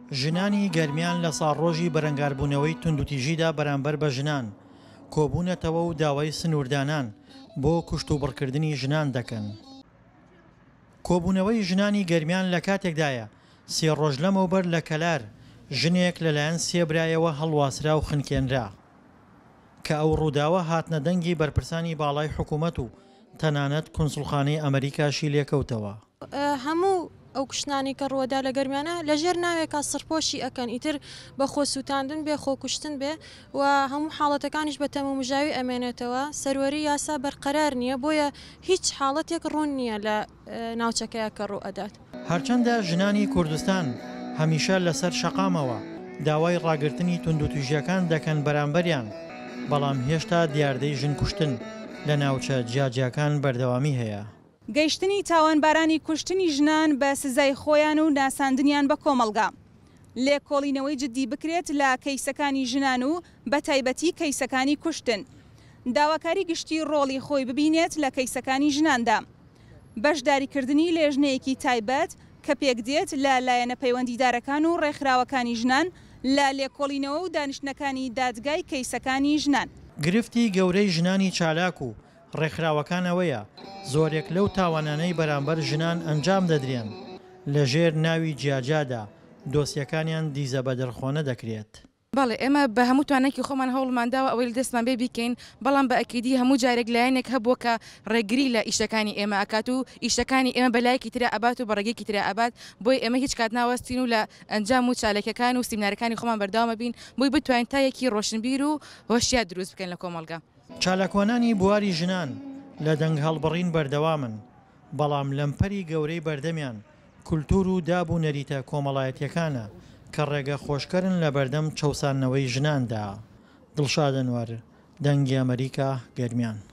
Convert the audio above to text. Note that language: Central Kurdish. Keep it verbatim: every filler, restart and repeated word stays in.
ژنانی گەرمیان لە ساڵڕۆژی بەرەنگاربوونەوەی توندوتیژیدا بەرامبەر بە ژنان کۆبوونەتەوە و داوای سنووردانان بۆ کوشت و بڕکردنی ژنان دەکەن. کۆبوونەوەی ژنانی گەرمیان لە کاتێکدایە سێ ڕۆژ لەمەوبەر لە کەلار ژنێک لەلایەن سێ برایەوە هەڵواسرا و خنکێنرا کە ئەو ڕووداوە هاتنە دەنگی بەرپرسانی باڵای حکوومەت و تەنانەت کونسڵخانەی ئەمریکاشی لێکەوتەوە. هەموو ئەو کوشتانی کە ڕووەدا لە گەرمیانە لەژێر ناوێکە سەرپۆشی ئەکەن ئیتر بە خۆسووتاندن بێ خۆکوشتن بێ و هەموو حاڵەتەکانیش بە تەمەمژاوی ئەمێنێتەوە سەروەری یاسا بەرقەرار نییە بۆیە هیچ حاڵەتێک ڕوون نییە لە ناوچەکەیە کە ڕوو ئەدات. هەرچەندە ژنانی کوردستان هەمیشە لەسەر شەقامەوە داوای ڕاگررتنی توندوتیژیەکان دەکەن بەرامبەریان، بەڵام هێشتا دیاردەی ژن کوشتن لە ناوچە جیاجیەکان بەردەوامی هەیە. گەیشتنی تاوانبارانی کوشتنی ژنان بە سزای خۆیان و ناساندنیان بە کۆمەڵگا لێکۆڵینەوەی جدی بکرێت لە کەیسەکانی ژنان و بە تایبەتی کەیسەکانی کوشتن، داواکاری گشتی ڕۆڵی خۆی ببینێت لە کەیسەکانی ژناندا، بەشداریکردنی لێژنەیەکی تایبەت کە پێکدێت لە لایەنە پەیوەندیدارەکان و ڕێکخراوەکانی ژنان لە لێکۆڵینەوە و دانیشتنەکانی دادگای کەیسەکانی ژنان. گرفتی گەورەی ژنانی چالاک و ڕێکخراوەکانەوەیە زۆرێک لەو تاوانانەی بەرامبەر ژنان ئەنجام دەدرێن لە ژێر ناوی جیاجادا دۆسیەکانیان دیزە بە دەرخۆنە دەکرێت. بەڵێ ئێمە بە هەموو توانێکی خۆمان هەوڵمانداوە ئەوەی دەستمان بێ بیکەین، بەڵام بە ئەکیدی هەموو جارێک لایەنێک هەبووە کە ڕێگری لە ئیشەکانی ئێمە ئەکات و ئیشەکانی ئێمە بەلایەکی ترە ئەبات و بەڕێگەیەکی ترە ئەبات، بۆی ئێمە هیچ کات ناوەستین و لە ئەنجام و چالێکەکان و سیمینارەکانی خۆمان بەرداوامە بین بۆی بتوانین تایەکی ڕۆشنبیر و هۆشیار دروست بکەین لە کۆمەڵگا. چالاکوانانی بواری ژنان لە دەنگ هەڵبڕین بەردەوامن، بەڵام لەمپەری گەورەی بەردەمیان کولتور و داب و نەریتە کۆمەڵایەتیەکانە کە ڕێگە خۆشکەرن لە بەردەم چەوسانەوەی ژناندا. دڵشاد ئەنوەر، دەنگی ئەمریکا، گەرمیان.